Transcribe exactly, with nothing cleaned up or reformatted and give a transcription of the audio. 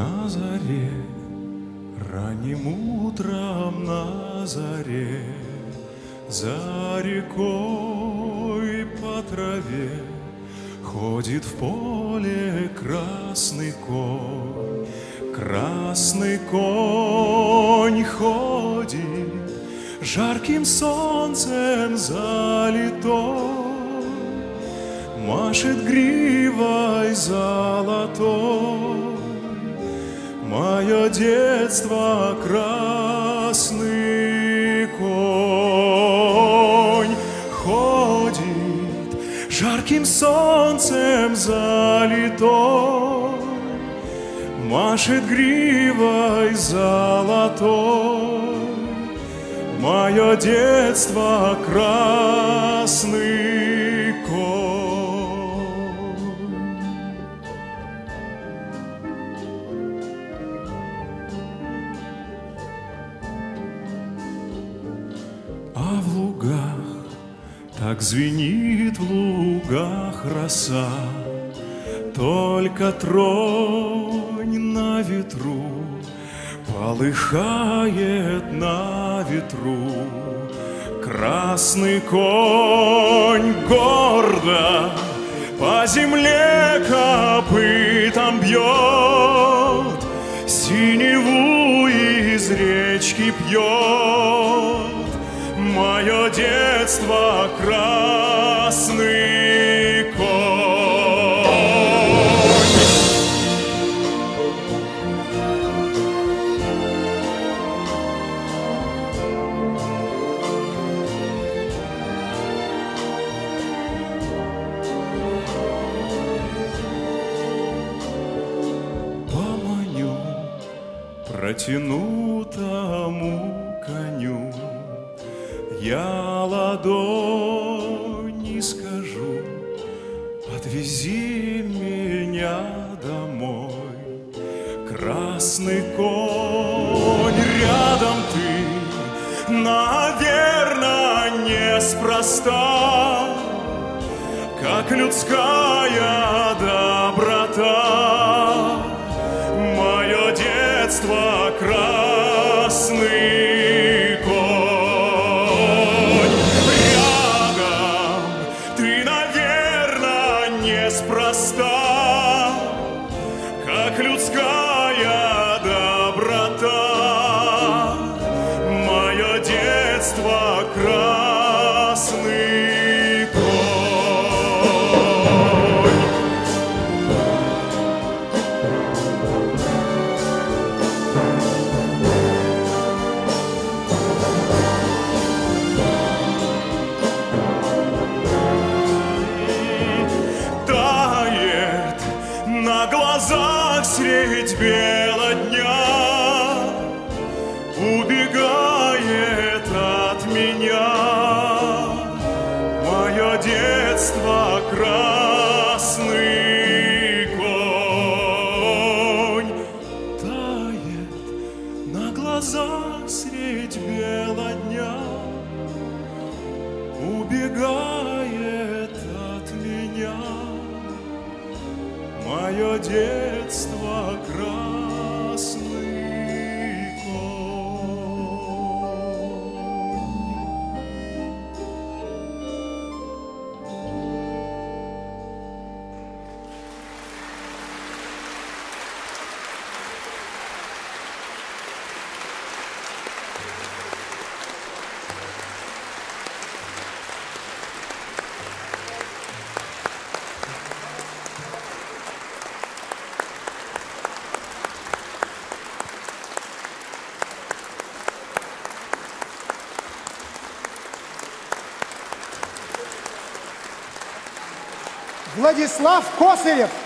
На заре, ранним утром на заре, за рекой по траве ходит в поле красный конь. Красный конь ходит, жарким солнцем залитой, машет гривой золотой. Мое детство красный конь ходит, жарким солнцем залитой, машет гривой золотой. Мое детство красный конь. А в лугах так звенит в лугах роса, только тронь на ветру, полыхает на ветру. Красный конь гордо по земле копытом бьет, синеву из речки пьет. Мое детство красный конь. Поманю протянутому коню, я ладони скажу, отвези меня домой. Красный конь, рядом ты, наверное, неспроста, как людская доброта. Мое детство красный конь. Неспроста, как людская доброта. Мое детство красный конь. На глазах средь бела дня убегает от меня. Мое детство красный конь тает на глазах средь бела дня, убегает от меня. Мое детство красный Владислав Косарев.